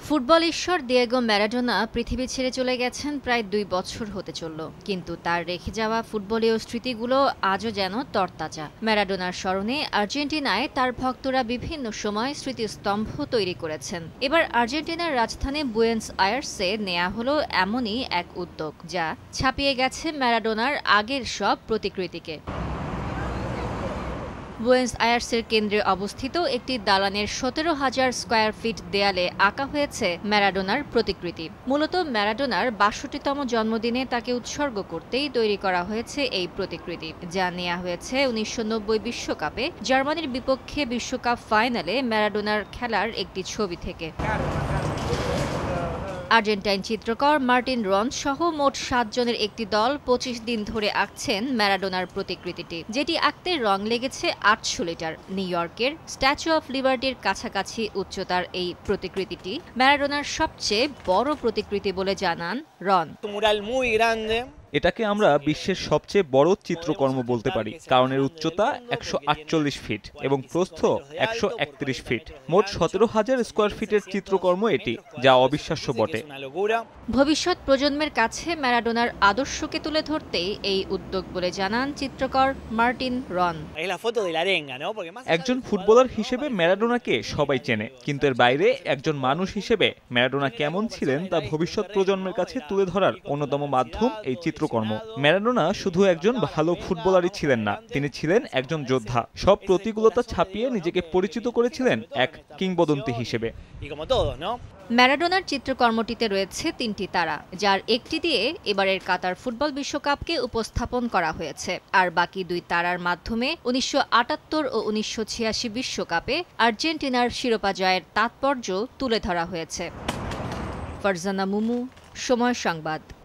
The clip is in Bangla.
ফুটবল ঈশ্বর দিয়েগো ম্যারাডোনা পৃথিবী ছেড়ে চলে গেছেন প্রায় ২ বছর হতে চলল, কিন্তু তার রেখে যাওয়া ফুটবলীয় স্মৃতিগুলো আজও যেন তরতাজা। ম্যারাডোনার স্মরণে আর্জেন্টিনায় তার ভক্তরা বিভিন্ন সময় স্মৃতিস্তম্ভ তৈরি করেছেন। এবার আর্জেন্টিনার রাজধানী বুয়েন্স আয়ার্সে নেওয়া হলো এমনই এক উদ্যোগ, যা ছাপিয়ে গেছে ম্যারাডোনার আগের সব প্রতিকৃতিকে। বুয়েন্স আয়ার্সের কেন্দ্রে অবস্থিত একটি দালানের ১৭,০০০ স্কয়ার ফিট দেয়ালে আঁকা হয়েছে ম্যারাডোনার প্রতিকৃতি। মূলত ম্যারাডোনার ৬২তম জন্মদিনে তাকে উৎসর্গ করতেই তৈরি করা হয়েছে এই প্রতিকৃতি, যা নেওয়া হয়েছে ১৯৯০ বিশ্বকাপে জার্মানির বিপক্ষে বিশ্বকাপ ফাইনালে ম্যারাডোনার খেলার একটি ছবি থেকে। আর্জেন্টাইন চিত্রকর মার্টিন রন সহ মোট ৭ জনের একটি দল ২৫ দিন ধরে আঁকছেন ম্যারাডোনার প্রতিকৃতিটি, যেটি আঁকতে রং লেগেছে ৮০০ লিটার। নিউ ইয়র্কের স্ট্যাচু অফ লিবার্টির কাছাকাছি উচ্চতার এই প্রতিকৃতিটি ম্যারাডোনার সবচেয়ে বড় প্রতিকৃতি বলে জানান রন। এটাকে আমরা বিশ্বের সবচেয়ে বড় চিত্রকর্ম বলতে পারি, কারণ এর উচ্চতা ১৪৮ ফিট এবং প্রস্থ ১৩১ ফিট। মোট ১৭,০০০ স্কয়ার ফিটের চিত্রকর্ম এটি, যা অবিশ্বাস্য বটে। ভবিষ্যৎ প্রজন্মের কাছে ম্যারাডোনার আদর্শকে তুলে ধরতেই এই উদ্যোগ বলে জানান চিত্রকর মার্টিন রন। একজন ফুটবলার হিসেবে ম্যারাডোনাকে সবাই চেনে, কিন্তু এর বাইরে একজন মানুষ হিসেবে ম্যারাডোনা কেমন ছিলেন তা ভবিষ্যৎ প্রজন্মের কাছে তুলে ধরার অন্যতম মাধ্যম এই চিত্রকর্ম। ম্যারাডোনা শুধু একজন ভালো ফুটবলারই ছিলেন না, তিনি ছিলেন একজন যোদ্ধা। সব প্রতিকূলতা ছাপিয়ে নিজেকে পরিচিত করেছিলেন এক কিংবদন্তি হিসেবে। ম্যারাডোনার চিত্রকর্মটিতে রয়েছে ৩টি তারা, যার একটি দিয়ে এবারের কাতার ফুটবল বিশ্বকাপকে উপস্থাপন করা হয়েছে, আর বাকি ২ তারার মাধ্যমে ১৯৭৮ ও ১৯৮৬ বিশ্বকাপে আর্জেন্টিনার শিরোপা জয়ের তাৎপর্য তুলে ধরা হয়েছে। ফারজানা মুমু, সময় সংবাদ।